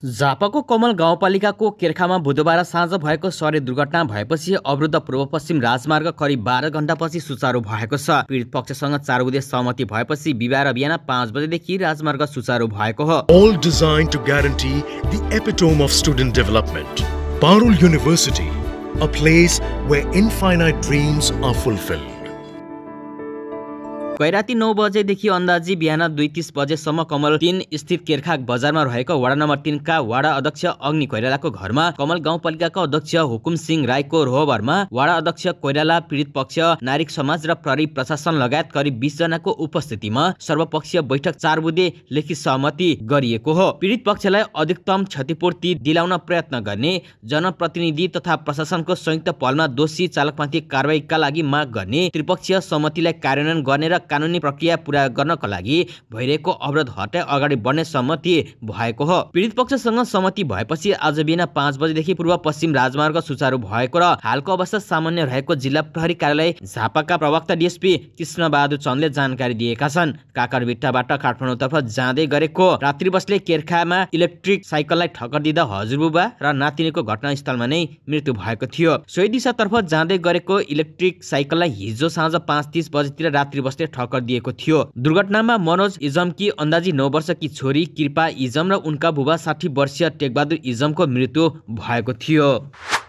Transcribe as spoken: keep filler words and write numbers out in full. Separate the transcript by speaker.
Speaker 1: झापाको कमल गाउँपालिकाको केर्खामा बुधबार साँझ भएको सवारी दुर्घटना भएपछि अवरुद्ध पूर्व पश्चिम राजमार्ग करिब बाह्र घण्टापछि सुचारू भएको छ। पीडित पक्षसँग चार बुधे सहमति भएपछि बिहिबार बिहान पाँच बजेदेखि राजमार्ग सुचारू भएको हो।
Speaker 2: All designed to guarantee the epitome of student development. Parul University, a place where infinite dreams are fulfilled.
Speaker 1: गैराती नौ बजेदेखि अन्दाजी बिहान दुई तीस बजेसम्म कमल तीन स्थित केर्खा बजारमा रहेको वडा नम्बर तीन का वडा अध्यक्ष अग्नि कोइरालाको घरमा कमल गाउँपालिकाका अध्यक्ष हुकुम सिंह राईको रोहबरमा वडा अध्यक्ष कोइराला, पीडित पक्ष, नागरिक समाज र प्रहरी प्रशासन लगायत करिब बीस जनाको उपस्थितिमा सर्वपक्षीय बैठक चार बुधे लेखित सहमति गरिएको हो। पीडित पक्षलाई अधिकतम क्षतिपूर्ति दिलाउन प्रयत्न गर्ने, जनप्रतिनिधि तथा प्रशासनको संयुक्त पहलमा दोषी चालकमाथि कारबाहीका लागि माग गर्ने, त्रिपक्षीय सहमतिलाई कार्यान्वयन गर्ने र कानुनी प्रक्रिया पूरा गर्नका लागि भइरहेको अवरोध हटाई अगाडि बढ्ने सहमति भएको हो। पीडित पक्षसँग सहमति भएपछि आज बिहान पाँच बजेदेखि पूर्व पश्चिम राजमार्ग सुचारू भएको र हालको अवस्था सामान्य रहेको जिल्ला प्रहरी कार्यालय झापाका प्रवक्ता डीएसपी कृष्ण बहादुर चन्दले जानकारी दिएका छन्। काकरभिट्टाबाट काठमाडौँतर्फ जाँदै गरेको रात्रि बसले केर्खामा इलेक्ट्रिक साइकललाई ठक्कर दिँदा हजुरबुबा र नातिनीको घटनास्थलमा नै मृत्यु भएको थियो। सोही दिशातर्फ जाँदै गरेको इलेक्ट्रिक साइकललाई हिजो साँझ पाँच तीस बजेतिर रात्रि बसले ठक्कर दिएको थियो। दुर्घटनामा मनोज इजमकी अन्दाजी नौ वर्षकी छोरी कृपा इजम र उनका बुबा साठी वर्षीय टेकबहादुर इजमको मृत्यु भएको थियो।